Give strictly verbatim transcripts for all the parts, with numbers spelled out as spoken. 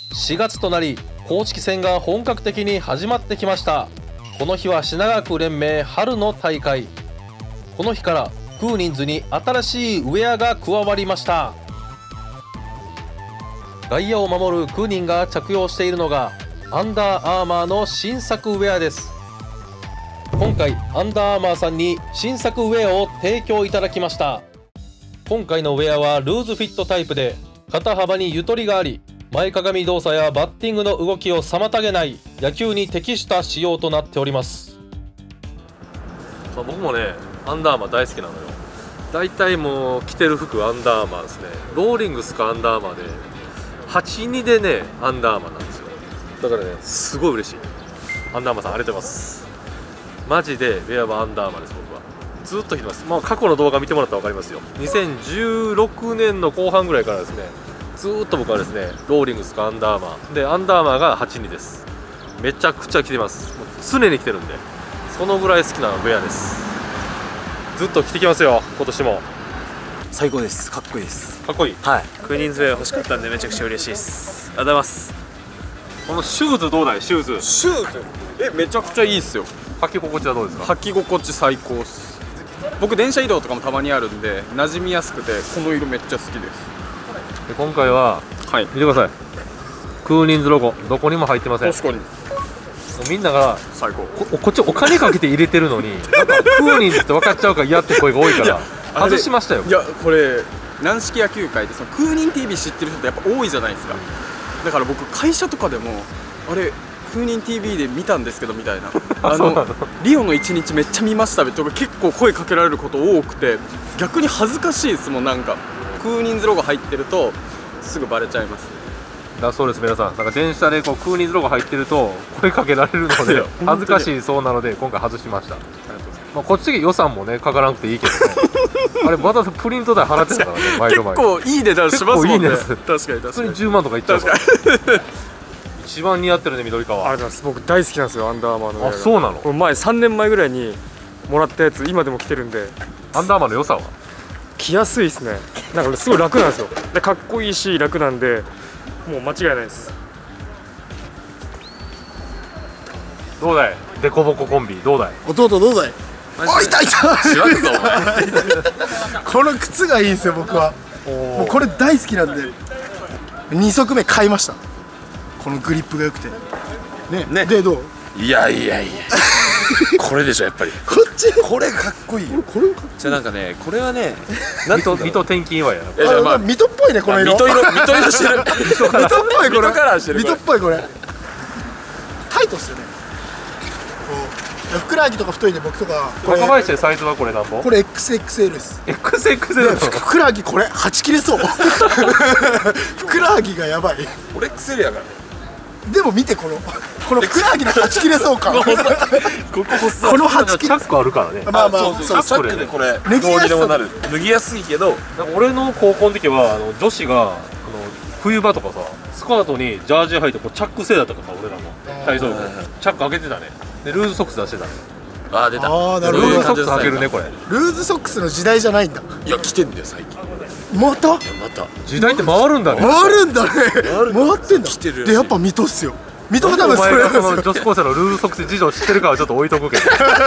しがつとなり公式戦が本格的に始まってきました。この日は品川区連盟春の大会。この日からクーニンズに新しいウェアが加わりました。外野を守るクーニンが着用しているのがアンダーアーマーの新作ウェアです。今回アンダーアーマーさんに新作ウェアを提供いただきました。今回のウェアはルーズフィットタイプで肩幅にゆとりがあり、前かがみ動作やバッティングの動きを妨げない野球に適した仕様となっております。僕もねアンダーアーマー大好きなのよ。だいたいもう着てる服アンダーアーマーですね。ローリングスかアンダーアーマーではちにでねアンダーアーマーなんですよ。だからねすごい嬉しい。アンダーアーマーさんありがとうございます。マジでウェアはアンダーアーマーです。僕はずっと着てます。まあ過去の動画見てもらったら分かりますよ。にせんじゅうろくねんの後半ぐらいからですね、ずーっと僕はですねローリングスかアンダーアーマーで、アンダーアーマーがはちにです。めちゃくちゃ着てます。もう常に着てるんで、そのぐらい好きなウェアです。ずっと着てきますよ今年も。 最高です。かっこいいです。 かっこいい。 はい、クーニンズウェア欲しかったんでめちゃくちゃ嬉しいです。ありがとうございます。 このシューズどうだい？シューズシューズえめちゃくちゃいいっすよ。 履き心地はどうですか？ 履き心地最高っす。僕電車移動とかもたまにあるんで馴染みやすくてこの色めっちゃ好きです。 で今回は、はい、見てください。クーニンズロゴどこにも入ってません。 確かにみんなが最高。 こ, こっちお金かけて入れてるのになんかクーニンズって分かっちゃうから嫌って声が多いから外しましたよ。 いやこれ軟式野球界でそのクーニン ティーブイ 知ってる人ってやっぱ多いじゃないですか。だから僕会社とかでもあれクーニン ティーブイ で見たんですけどみたいなあのリオの一日めっちゃ見ましたとか結構声かけられること多くて、逆に恥ずかしいですもん。なんかクーニンズロゴ入ってるとすぐバレちゃいます。 だそうです。皆さんなんか電車でこうクーニンズロゴ入ってると声かけられるので恥ずかしいそうなので今回外しました。まあこっち的予算もねかからなくていいけどねあれまたプリント代払ってたからね毎度毎度。 結構いい値段しますもんね。 結構いいね。 確かに確かに普通にじゅうまんとかいっちゃうから一番似合ってるね緑川。 ありがとうございます。僕大好きなんですよアンダーアーマーのウェアが。 あそうなの？ 前さんねんまえぐらいにもらったやつ今でも着てるんで。 アンダーアーマーの良さは着やすいですね。なんかすごい楽なんですよ。でかっこいいし楽なんでもう間違いないです。 どうだいデコボココンビどうだい？ 弟どうだい？あ、痛い痛い。 しわくぞお前この靴がいいんですよ僕は。もうこれ大好きなんでに足目買いました。このグリップが良くてね。 ねでどう？ いやいやいやこれでしょやっぱり。 こっちこれかっこいいよ。 これじゃあなんかねこれはね水戸水戸転勤祝いやな。 えじゃあまあ水戸っぽいねこの色。 水戸色水戸色してる。 水戸っぽいこれ。 水戸カラーしてる。 水戸っぽいこれ。タイトっすよね。こうふくらはぎとか太いんで僕とか。 若林でサイズはこれなんぼ？ これ エックスエックスエル です。 エックスエックスエルふくらはぎこれはち切れそう。ふくらはぎがやばい。 俺 エックスエル やからね。 でも見てこのこのふくらはぎのはち切れそう感。こここ細このはち切れ。 チャックあるからね。 まあまあそうそうそう。チャックでこれ脱ぎやすさどうにでもなる。脱ぎやすいけど。 なんか俺の高校の時はあの女子があの冬場とかさスカートにジャージ履いてこうチャック製だったからさ俺らも体操服チャック開けてたね。でルーズソックス出してたね。 あー出た。 あーなるほど。 ルーズソックス履けるねこれ。 ルーズソックスの時代じゃないんだ。 いや来てんだよ最近。 またまた時代って回るんだね。 回るんだね。回ってんだ。 来てる。 でやっぱ水戸っすよ。水戸が多分それお前がそなんですよ。 の女子高生のルーズソックス事情知ってるかはちょっと置いとくけど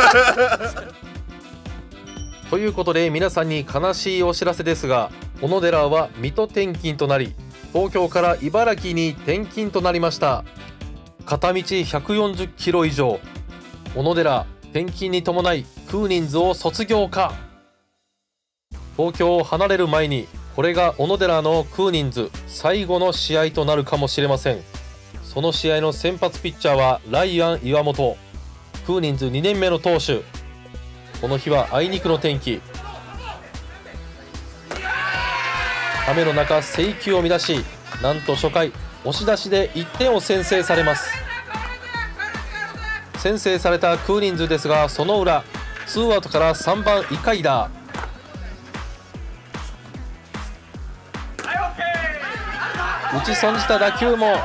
ということで皆さんに悲しいお知らせですが、小野寺は水戸転勤となり東京から茨城に転勤となりました。片道ひゃくよんじゅっキロ以上。小野寺転勤に伴いクーニンズを卒業か。東京を離れる前にこれが小野寺のクーニンズ最後の試合となるかもしれません。その試合の先発ピッチャーはライアン岩本。クーニンズにねんめの投手。この日はあいにくの天気。雨の中制球を乱し、なんと初回押し出しでいってんを先制されます。先制されたクーニンズですが、その裏ツーアウトからさんばんイカイダー。打ち損じた打球も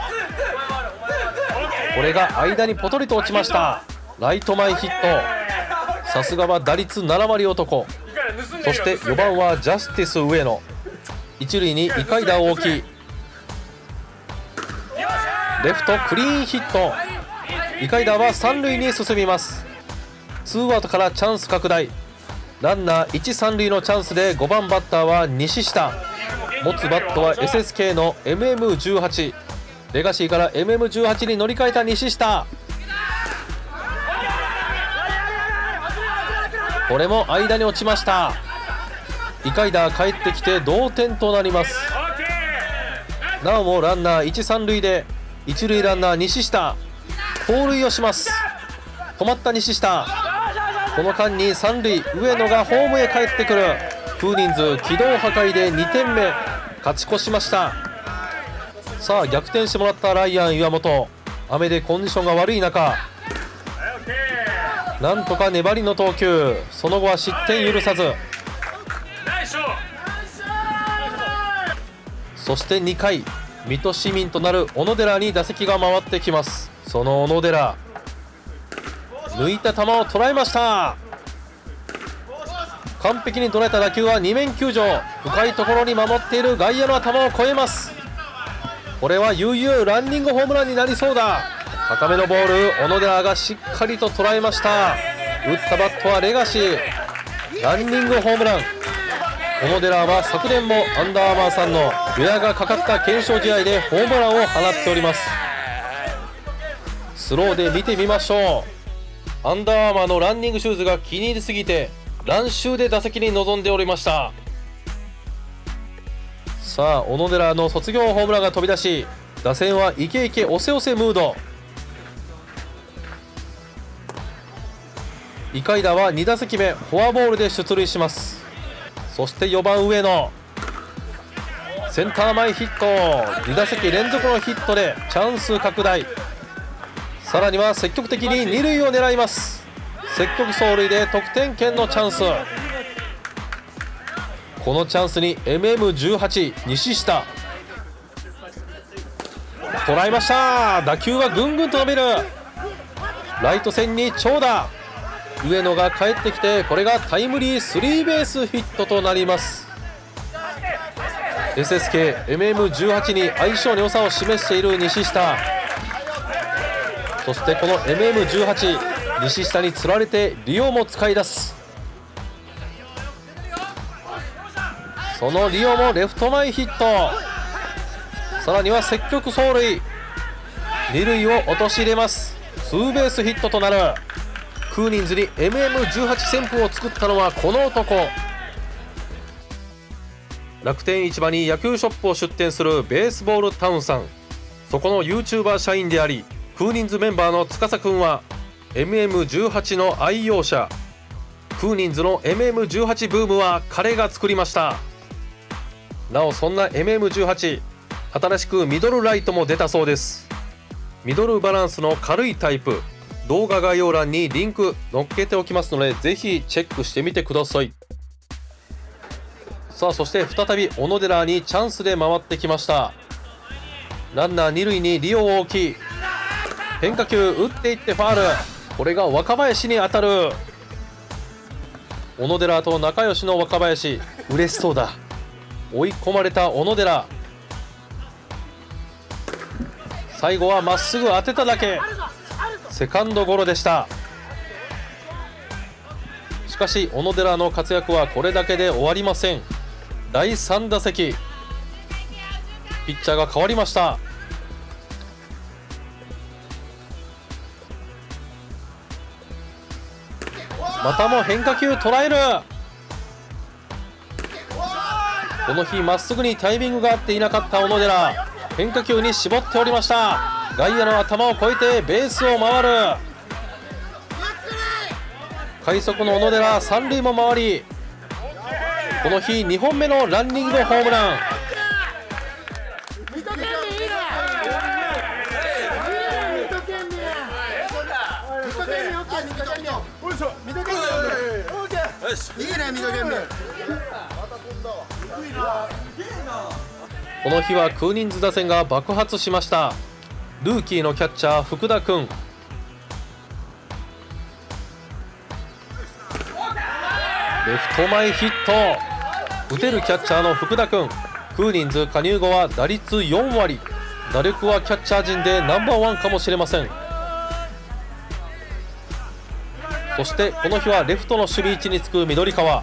これが間にポトリと落ちました。ライト前ヒット。さすがは打率ななわり男。そしてよばんはジャスティス上野。一塁にイカイダーを置きレフトクリーンヒット。イカイダは三塁に進みます。ツーアウトからチャンス拡大。ランナーいち、さん塁のチャンスでごばんバッターは西下。持つバットは エスエスケー の エムエムじゅうはち。 レガシーから エムエムじゅうはち に乗り換えた西下。これも間に落ちました。イカイダ帰ってきて同点となります。なおもランナーいち、さん塁で一塁ランナー西下盗塁をします。止まった西下。この間に三塁上野がホームへ帰ってくる。クーニンズ軌道破壊でにてんめ勝ち越しました。さあ逆転してもらったライアン岩本、雨でコンディションが悪い中なんとか粘りの投球。その後は失点許さず。そしてにかい、水戸市民となる小野寺に打席が回ってきます。その小野寺、抜いた球を捉えました。完璧に捉えた打球は二面球場、深いところに守っている外野の頭を越えます。これは悠々ランニングホームランになりそうだ。高めのボール、小野寺がしっかりと捉えました。打ったバットはレガシー、ランニングホームラン。小野寺は昨年もアンダーアーマーさんのウェアがかかった検証試合でホームランを放っております。スローで見てみましょう。アンダーアーマーのランニングシューズが気に入りすぎてランシューで打席に臨んでおりました。さあ小野寺の卒業ホームランが飛び出し、打線はイケイケ押せ押せムード。イカイダはに打席目フォアボールで出塁します。そしてよばん上野、センター前ヒット。に打席連続のヒットでチャンス拡大。さらには積極的にに塁を狙います。積極走塁で得点圏のチャンス。このチャンスに エムエムじゅうはち 西下捉えました。打球はぐんぐんと伸びる。ライト線に長打。上野が帰ってきて、これがタイムリースリーベースヒットとなります。 エスエスケー、エムエムじゅうはち に相性の良さを示している西下。そしてこの エムエムじゅうはち 西下につられてリオも使い出す。そのリオもレフト前ヒット。さらには積極走塁、に塁を陥れます。ツーベースヒットとなる。クーニンズに エムエムじゅうはち 旋風を作ったのはこの男。楽天市場に野球ショップを出店するベースボールタウンさん、そこの YouTuber 社員でありクーニンズメンバーの司くんは エムエムじゅうはち の愛用者。クーニンズの エムエムじゅうはち ブームは彼が作りました。なおそんな エムエムじゅうはち、 新しくミドルライトも出たそうです。ミドルバランスの軽いタイプ、動画概要欄にリンク載っけておきますのでぜひチェックしてみてください。さあそして再び小野寺にチャンスで回ってきました。ランナーに塁にリオを置き、変化球打っていってファール。これが若林に当たる。小野寺と仲良しの若林、嬉しそうだ。追い込まれた小野寺、最後はまっすぐ当てただけ。セカンドゴロでした。しかし小野寺の活躍はこれだけで終わりません。だいさん打席、ピッチャーが変わりました。またも変化球捉える。この日まっすぐにタイミングが合っていなかった小野寺、変化球に絞っておりました。外野の頭を越えてベースを回る。快速の小野寺、三塁も回り、この日にほんめのランニングホームラン。この日はクーニンズ打線が爆発しました。ルーキーのキャッチャー福田君、レフト前ヒット。打てるキャッチャーの福田君、クーニンズ加入後は打率よん割、 打力はキャッチャー陣でナンバーワンかもしれません。そしてこの日はレフトの守備位置につく緑川。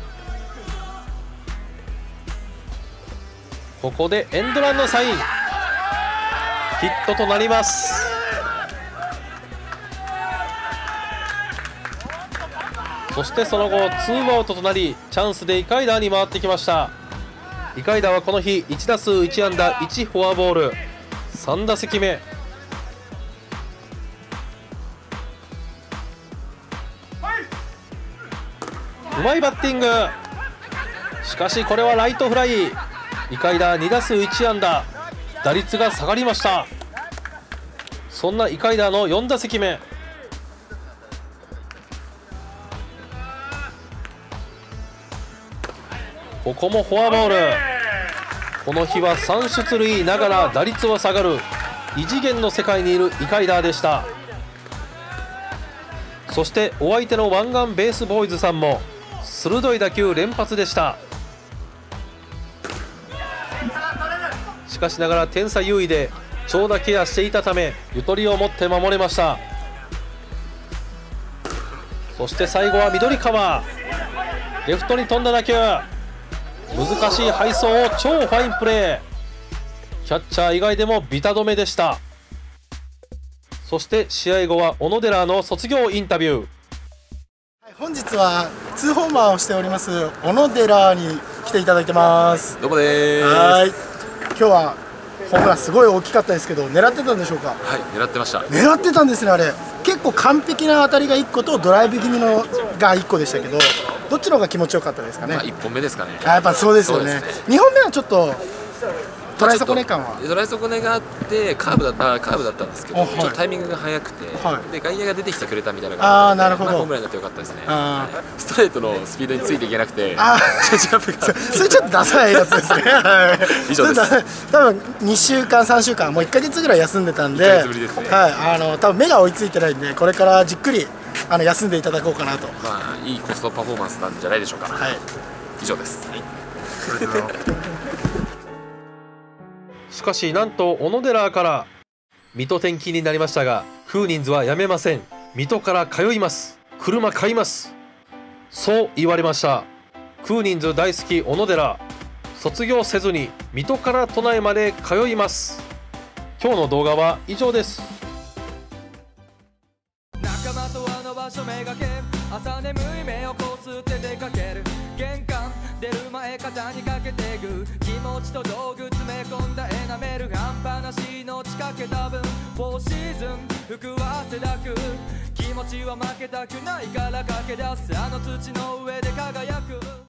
ここでエンドランのサイン、ヒットとなります。そしてその後ツーアウトとなり、チャンスでイカイダーに回ってきました。イカイダーはこの日いち打数いち安打いちフォアボール、さん打席目。うまいバッティング。しかしこれはライトフライ。イカイダーに打数いち安打、打率が下がりました。そんなイカイダーのよん打席目。ここもフォアボール。この日はさん出塁ながら打率は下がる異次元の世界にいるイカイダーでした。そしてお相手の湾岸ベースボーイズさんも鋭い打球連発でした。しかしながら点差優位で長打ケアしていたためゆとりを持って守れました。そして最後は緑川、レフトに飛んだ打球、難しい配送を超ファインプレー。キャッチャー以外でもビタ止めでした。そして試合後は小野寺の卒業インタビュー。 本日はツーホーマーをしております小野寺に来ていただいてます。 どうもでーす。 はい、今日はホームランすごい大きかったですけど、狙ってたんでしょうか？ はい、狙ってました。 狙ってたんですね。あれ結構完璧な当たりがいっことドライブ気味のがいっこでしたけど、どっちの方が気持ちよかったですかね？ まあいっぽんめですかね。 あ、やっぱそうですよね。 そうですね。 にほんめはちょっとトライ損ね感はトライ損ねがあってカーブだったカーブだったんですけど、 はい、 ちょっとタイミングが早くて、 はい、 で外野が出てきてくれたみたいな感じで、あーなるほど、 まあ、ホームランになってよかったですね。 あストレートのスピードについていけなくて、 あチェンジアップがそれちょっとダサいやつですね。 以上です。 多分にしゅうかんさんしゅうかんもういっかげつぐらい休んでたんで、 いっかげつぶりですね。 はい、あの多分目が追いついてないんで、これからじっくりあの休んでいただこうかなと。 まあいいコストパフォーマンスなんじゃないでしょうか。 はい、 以上です。はい、 しかしなんと小野寺から水戸転勤になりましたが、クーニンズはやめません。水戸から通います、車買います、そう言われました。クーニンズ大好き小野寺、卒業せずに水戸から都内まで通います。今日の動画は以上です。 仲間とあの場所めがけ、朝眠い目をこすって出かける、玄関出る前肩にかけてぐ、気持ちと道具詰め込んだエナメル、半端なしの仕掛けた分フォーシーズン服は汗だく、気持ちは負けたくないから駆け出す、あの土の上で輝く。